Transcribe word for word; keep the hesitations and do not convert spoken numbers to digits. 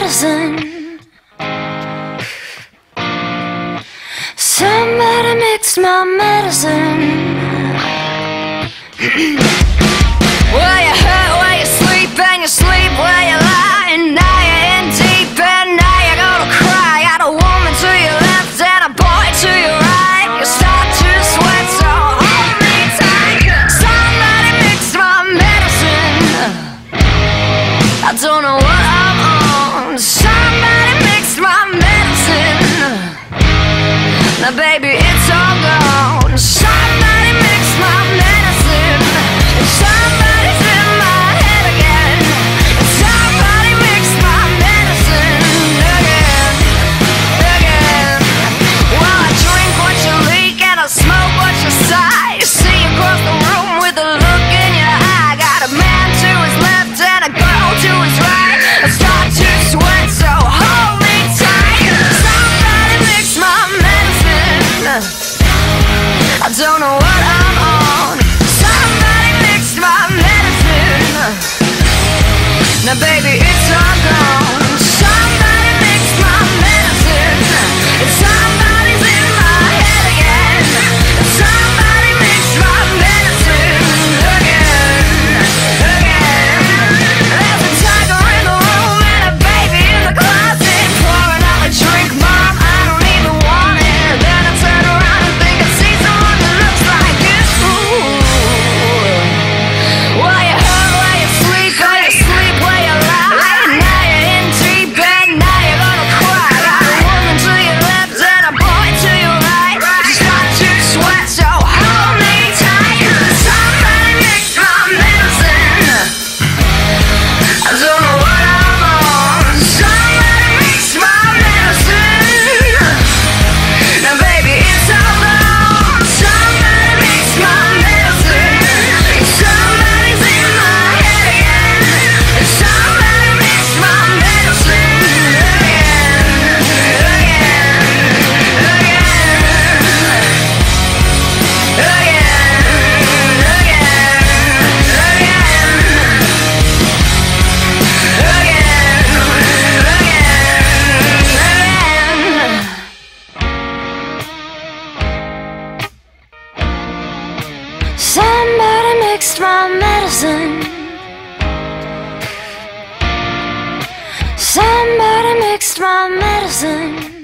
medicine. Somebody mixed my medicine. Where you hurt, where you sleep, and you sleep where you lie. And now you're in deep, and now you're gonna cry. Got a woman to your left and a boy to your right. You start to sweat, so hold me tight. Somebody mixed my medicine. I don't know what I'm on. Somebody mixed my medicine. Now baby, it's all gone. Somebody mixed my medicine. Somebody's in my head again. Somebody mixed my medicine again, again. Well, I drink what you leak and I smoke what you sigh. You see across the room with a look in your eye. Got a man to his left and a girl to his right. I start to sweat, so hold me tight. Somebody mixed my medicine. I don't know what I'm on. Somebody mixed my medicine. Now baby, it's all gone. Somebody mixed my medicine. And somebody's in my head again. Somebody mixed my medicine again, again. There's a tiger in the room and a baby in the closet. Pouring out a drink, mom, I don't even want it. Then I turn around and think I see someone that looks like you. Why you hurt, why you sleep, why you sleep, where you lie. Now you're in deep and now you're gonna cry. Got a woman to your left and a boy to your right. Start to sweat, so hold me tight. Somebody mixed my medicine. I don't know what I'm on. Somebody mixed my medicine. Now baby, it's all gone. Somebody mixed my medicine. Somebody's in my head again. Somebody mixed my medicine again, again, somebody mixed my medicine. Somebody mixed my medicine.